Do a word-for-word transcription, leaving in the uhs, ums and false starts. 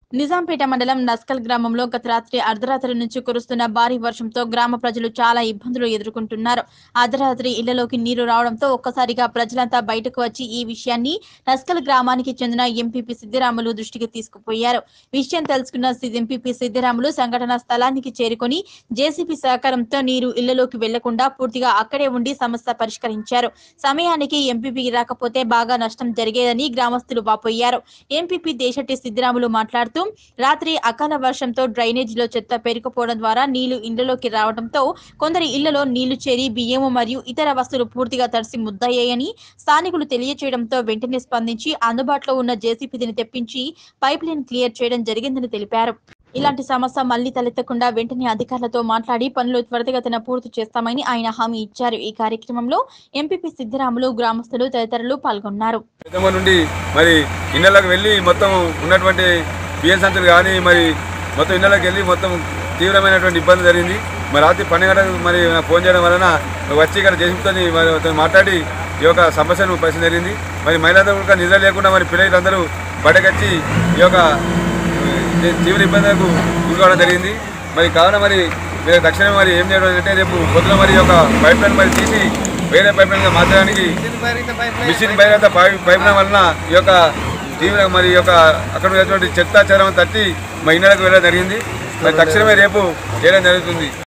నిజాంపేట మండలం నస్కల్ గ్రామంలో గత రాత్రి అర్ధరాత్రి నుంచి కురుస్తున్న భారీ వర్షంతో గ్రామ ప్రజలు చాలా ఇబ్బందులు ఎదుర్కొంటున్నారు. అర్ధరాత్రి ఇళ్లలోకి నీరు రావడంతో ఒక్కసారిగా ప్రజలంతా బయటకు వచ్చి ఈ విషయాన్ని నస్కల్ గ్రామానికి చెందిన ఎంపీపీ సిద్దిరాములు దృష్టికి తీసుకుపోయారు. విషయం తెలుసుకున్న ఎంపీపీ సిద్దిరాములు సంఘటన స్థలానికి చేరుకొని జేసీబీ సహకారంతో నీరు ఇళ్లలోకి వెళ్లకుండా పూర్తిగా అక్కడే ఉండి సమస్య పరిష్కరించారు. సమయానికి ఎంపీపీ రాకపోతే బాగా నష్టం జరిగేదని గ్రామస్తులు వాపోయారు. ఎంపీపీ దేశెట్టి సిద్దిరాములు మాట్లాడుతూ రాత్రి అకాల వర్షంతో డ్రైనేజీలో చెత్త పేరుకుపోవడం ద్వారా నీళ్లు ఇళ్లలోకి రావడంతో కొందరి ఇళ్లలో నీళ్లు చేరి బియ్యము మరియు ఇతర వస్తువులు పూర్తిగా తడిసి ముద్దయ్యాయని స్థానికులు తెలియజేయడంతో వెంటనే స్పందించి అందుబాటులో ఉన్న జేసీబీని తెప్పించి పైప్ లైన్ క్లియర్ చేయడం జరిగిందని తెలిపారు. ఇలాంటి సమస్య మళ్లీ తలెత్తకుండా వెంటనే అధికారులతో మాట్లాడి పనులు త్వరితగతిన పూర్తి చేస్తామని ఆయన హామీ ఇచ్చారు. ఈ కార్యక్రమంలో ఎంపీపీ సిద్దిరాములు, గ్రామస్తులు తదితరులు పాల్గొన్నారు. బియ్యం సంచులు కానీ మరి మొత్తం ఇళ్ళకి వెళ్ళి మొత్తం తీవ్రమైనటువంటి ఇబ్బంది జరిగింది. మరి రాత్రి పన్నెండు గంటలకు మరి ఫోన్ చేయడం వలన వచ్చి ఇక్కడ జేసీబీతో మరి మాట్లాడి ఈ యొక్క సమస్యను పరిస్థితి జరిగింది. మరి మహిళలందరూ కూడా నిద్ర లేకుండా మరి పిల్లలందరూ బయటకొచ్చి ఈ యొక్క తీవ్ర ఇబ్బందులకు గురికావడం జరిగింది. మరి కావున మరి మీరు తక్షణం మరి ఏం చేయడం అంటే రేపు పొద్దున మరి యొక్క పైప్ లైన్ మరి తీసి వేరే పైప్ లైన్గా మార్చడానికి మిషన్ బైరత పైప్ లైన్ వలన ఈ యొక్క తీవ్ర మరి యొక్క అక్కడ ఉన్నటువంటి చెత్త చెదరం తట్టి మా ఇళ్ళకి వెళ్ళడం జరిగింది. మరి తక్షణమే రేపు చేయడం జరుగుతుంది.